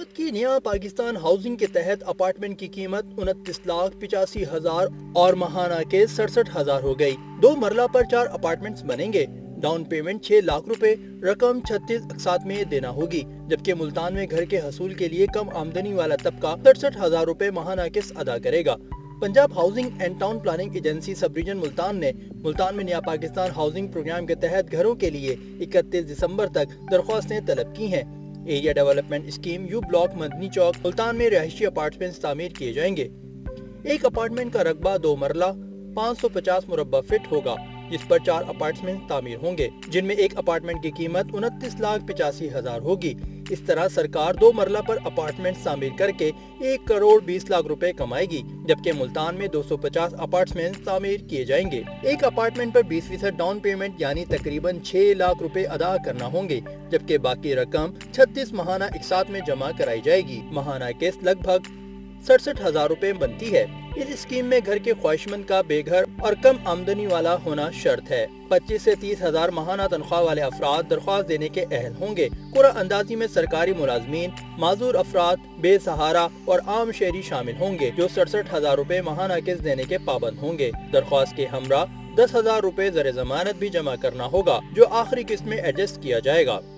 हुकूमत की नया पाकिस्तान हाउसिंग के तहत अपार्टमेंट की कीमत 29,85,000 और माहाना के 67,000 हो गई। 2 मरला पर 4 अपार्टमेंट्स बनेंगे। डाउन पेमेंट 6 लाख रुपए, रकम 36 अक़सात में देना होगी, जबकि मुल्तान में घर के हसूल के लिए कम आमदनी वाला तबका 67,000 रुपए माहाना किस्त अदा करेगा। Punjab housing and town planning agency sub region Multan ने मुल्तान में नया पाकिस्तान हाउसिंग प्रोग्राम के तहत घरों के लिए 31 दिसंबर तक दरख्वास्तें तलब की हैं। Area development scheme U block Madni Chowk Multan में रिहायशी अपार्टमेंट तामीर किए जाएंगे। एक अपार्टमेंट का रकबा 2 मरला 550 मुरब्बा फीट होगा, जिस पर 4 अपार्टमेंट तामीर होंगे, जिनमें एक अपार्टमेंट की कीमत 29,85,000 होगी। इस तरह सरकार 2 मरला पर अपार्टमेंट तामीर करके 1 करोड़ 20 लाख रुपए कमाएगी, जबकि मुल्तान में 250 अपार्टमेंट तामीर किए जाएंगे। एक अपार्टमेंट पर 20% डाउन पेमेंट यानी तकरीबन 6 लाख रुपए अदा करना होंगे, जबकि बाकी रकम 36 माहाना अक़सात में जमा कराई जाएगी। माहाना किस्त लगभग 67,000 रुपए बनती है। इस स्कीम में घर के ख्वाहिशमंद का बेघर और कम आमदनी वाला होना शर्त है। 25 से 30,000 माहाना तनख्वाह वाले अफराद दरख्वास्त देने के अहल होंगे। कुरा अंदाजी में सरकारी मुलाजमीन, माजूर अफराद, बेसहारा और आम शहरी शामिल होंगे, जो 67,000 रुपए माहाना किस्त देने के पाबंद होंगे। दरख्वास्त के हमरा 10,000 रुपए ज़र जमानत भी जमा करना होगा, जो आखिरी किस्त में एडजस्ट किया जाएगा।